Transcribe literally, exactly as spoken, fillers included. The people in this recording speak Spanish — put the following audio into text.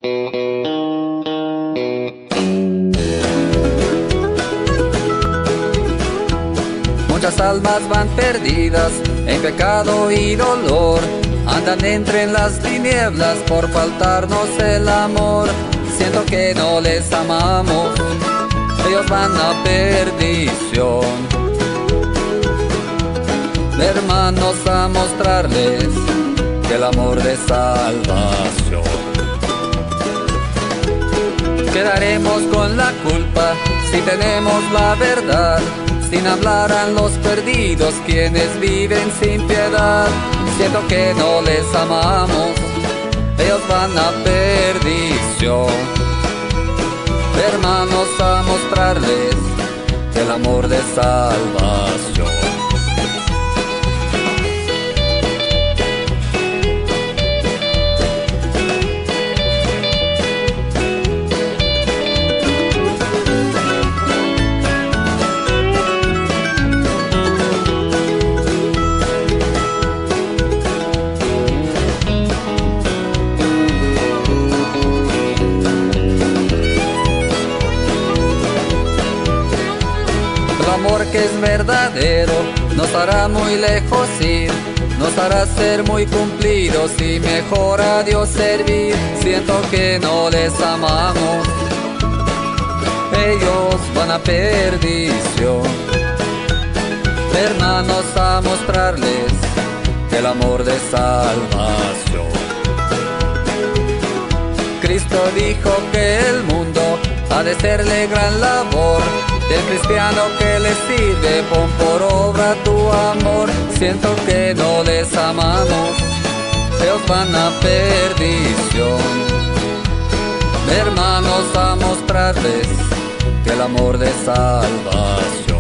Muchas almas van perdidas en pecado y dolor, andan entre las tinieblas por faltarnos el amor. Siento que no les amamos, ellos van a perdición. Hermanos, a mostrarles el amor de salvación. Quedaremos con la culpa si tenemos la verdad. Sin hablar a los perdidos, quienes viven sin piedad. Siento que no les amamos, ellos van a perdición. Hermanos, a mostrarles el amor de salvación. El amor que es verdadero nos hará muy lejos ir, nos hará ser muy cumplidos y mejor a Dios servir. Siento que no les amamos, ellos van a perdición. Hermanos, a mostrarles el amor de salvación. Cristo dijo que el mundo ha de serle gran labor. Del cristiano que le sirve, pon por obra tu amor. Siento que no les amamos, ellos van a perdición. Hermanos, a mostrarles el amor de salvación.